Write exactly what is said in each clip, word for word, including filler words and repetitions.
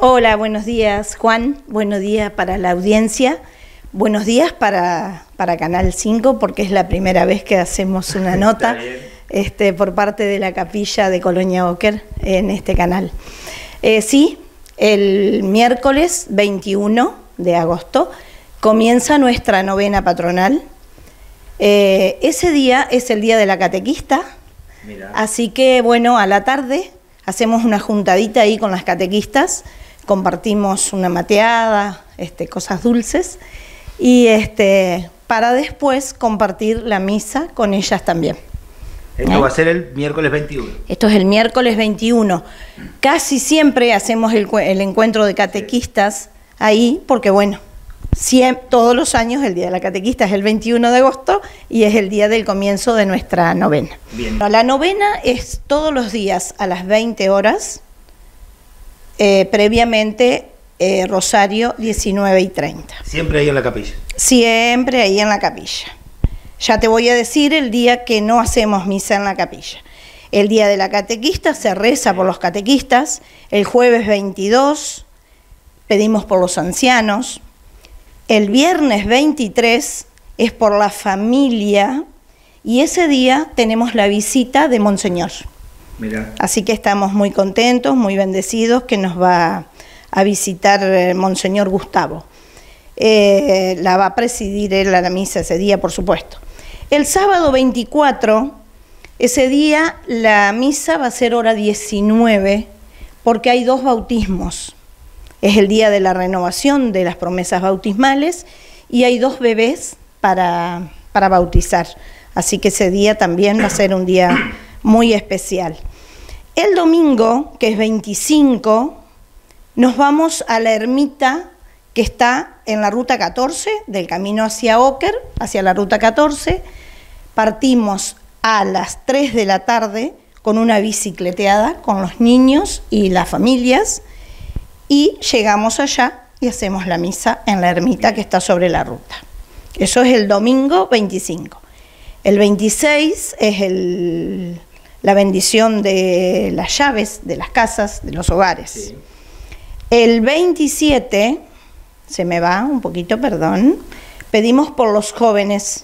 Hola, buenos días Juan, buenos días para la audiencia, buenos días para, para Canal cinco porque es la primera vez que hacemos una nota este, por parte de la capilla de Colonia Oker en este canal. Eh, sí, el miércoles veintiuno de agosto comienza nuestra novena patronal. Eh, ese día es el día de la catequista, Mirá. Así que bueno, a la tarde hacemos una juntadita ahí con las catequistas, compartimos una mateada, este, cosas dulces, y este, para después compartir la misa con ellas también. Esto ¿Eh? va a ser el miércoles veintiuno. Esto es el miércoles veintiuno. Casi siempre hacemos el, el encuentro de catequistas ahí, porque bueno, siempre, todos los años el día de la catequista es el veintiuno de agosto y es el día del comienzo de nuestra novena. Bien. La novena es todos los días a las veinte horas, eh, previamente eh, Rosario diecinueve y treinta. ¿Siempre ahí en la capilla? Siempre ahí en la capilla. Ya te voy a decir el día que no hacemos misa en la capilla. El día de la catequista se reza por los catequistas, el jueves veintidós pedimos por los ancianos, el viernes veintitrés es por la familia y ese día tenemos la visita de Monseñor. Mirá. Así que estamos muy contentos, muy bendecidos que nos va a visitar el Monseñor Gustavo. Eh, la va a presidir él a la misa ese día, por supuesto. El sábado veinticuatro, ese día la misa va a ser hora diecinueve porque hay dos bautismos. Es el día de la renovación de las promesas bautismales y hay dos bebés para, para bautizar. Así que ese día también va a ser un día muy especial. El domingo, que es veinticinco, nos vamos a la ermita que está en la ruta catorce, del camino hacia Oker, hacia la ruta catorce. Partimos a las tres de la tarde con una bicicleteada con los niños y las familias y llegamos allá y hacemos la misa en la ermita que está sobre la ruta. Eso es el domingo veinticinco. El veintiséis es el, la bendición de las llaves de las casas, de los hogares. Sí. El veintisiete, se me va un poquito, perdón, pedimos por los jóvenes.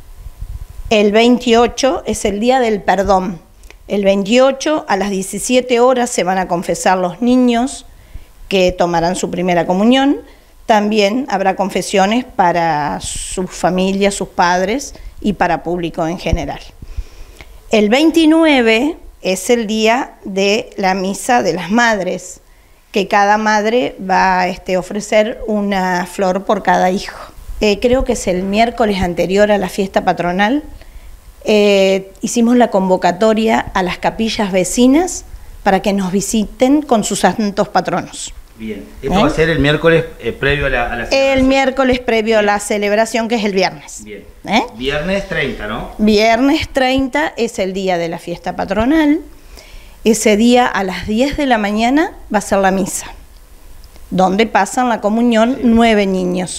El veintiocho es el día del perdón. El veintiocho a las diecisiete horas se van a confesar los niños que tomarán su primera comunión. También habrá confesiones para sus familias, sus padres y para público en general. El veintinueve es el día de la misa de las madres, que cada madre va a este, ofrecer una flor por cada hijo. Eh, creo que es el miércoles anterior a la fiesta patronal. Eh, hicimos la convocatoria a las capillas vecinas para que nos visiten con sus santos patronos. Bien, esto ¿Eh? va a ser el miércoles eh, previo a la, a la celebración. El miércoles previo Bien. a la celebración, que es el viernes. Bien. ¿Eh? Viernes treinta, ¿no? Viernes treinta es el día de la fiesta patronal. Ese día a las diez de la mañana va a ser la misa, donde pasan la comunión sí. nueve niños.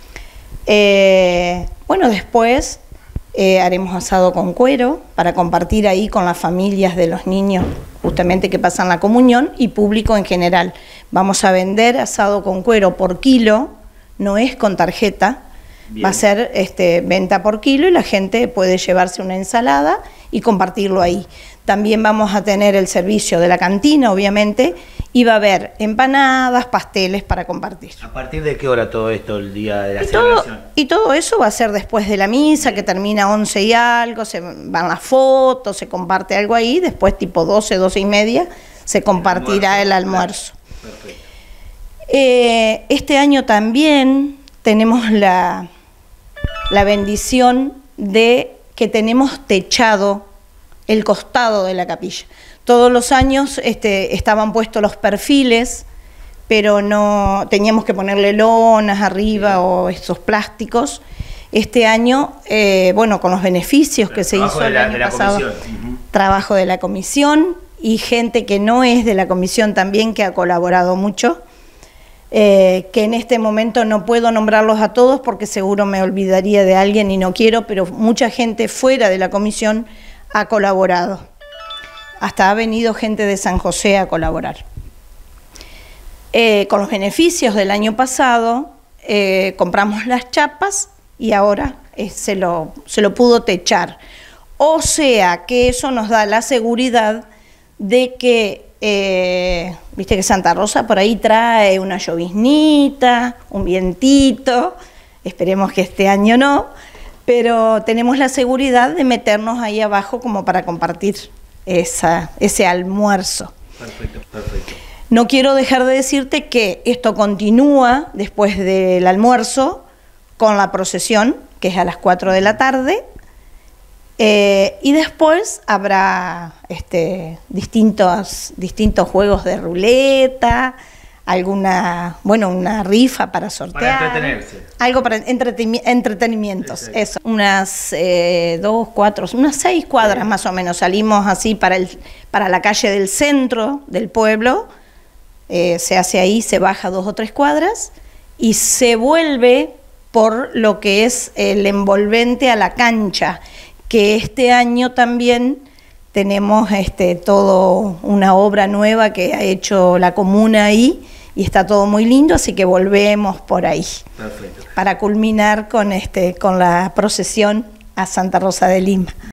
Eh, bueno, después eh, haremos asado con cuero para compartir ahí con las familias de los niños justamente que pasan la comunión y público en general. Vamos a vender asado con cuero por kilo, no es con tarjeta, Bien. va a ser este, venta por kilo y la gente puede llevarse una ensalada y compartirlo ahí. También vamos a tener el servicio de la cantina, obviamente, y va a haber empanadas, pasteles para compartir. ¿A partir de qué hora todo esto, el día de la y celebración? Todo, y todo eso va a ser después de la misa, que termina once y algo, se van las fotos, se comparte algo ahí, después tipo doce, doce y media, se compartirá el almuerzo. El almuerzo. Perfecto. Eh, este año también tenemos la, la bendición de que tenemos techado el costado de la capilla. Todos los años este, estaban puestos los perfiles, pero no teníamos que ponerle lonas arriba sí. o estos plásticos. Este año, eh, bueno, con los beneficios que se hizo el la, año pasado, uh-huh. trabajo de la comisión y gente que no es de la comisión también que ha colaborado mucho, eh, que en este momento no puedo nombrarlos a todos porque seguro me olvidaría de alguien y no quiero, pero mucha gente fuera de la comisión ha colaborado. Hasta ha venido gente de San José a colaborar. Eh, con los beneficios del año pasado, eh, compramos las chapas y ahora eh, se, lo, se lo pudo techar. O sea que eso nos da la seguridad de que, eh, viste que Santa Rosa por ahí trae una lloviznita, un vientito, esperemos que este año no, pero tenemos la seguridad de meternos ahí abajo como para compartir esa, ese almuerzo. Perfecto, perfecto. No quiero dejar de decirte que esto continúa después del almuerzo con la procesión, que es a las cuatro de la tarde, eh, y después habrá este, distintos, distintos juegos de ruleta, alguna, bueno, una rifa para sortear. Para entretenerse. Algo para entreten entretenimientos, Exacto. Eso. Unas eh, dos, cuatro, unas seis cuadras sí. Más o menos. Salimos así para, el, para la calle del centro del pueblo. Eh, se hace ahí, se baja dos o tres cuadras y se vuelve por lo que es el envolvente a la cancha, que este año también tenemos este, todo una obra nueva que ha hecho la comuna ahí y está todo muy lindo, así que volvemos por ahí. Perfecto. Para culminar con, este, con la procesión a Santa Rosa de Lima.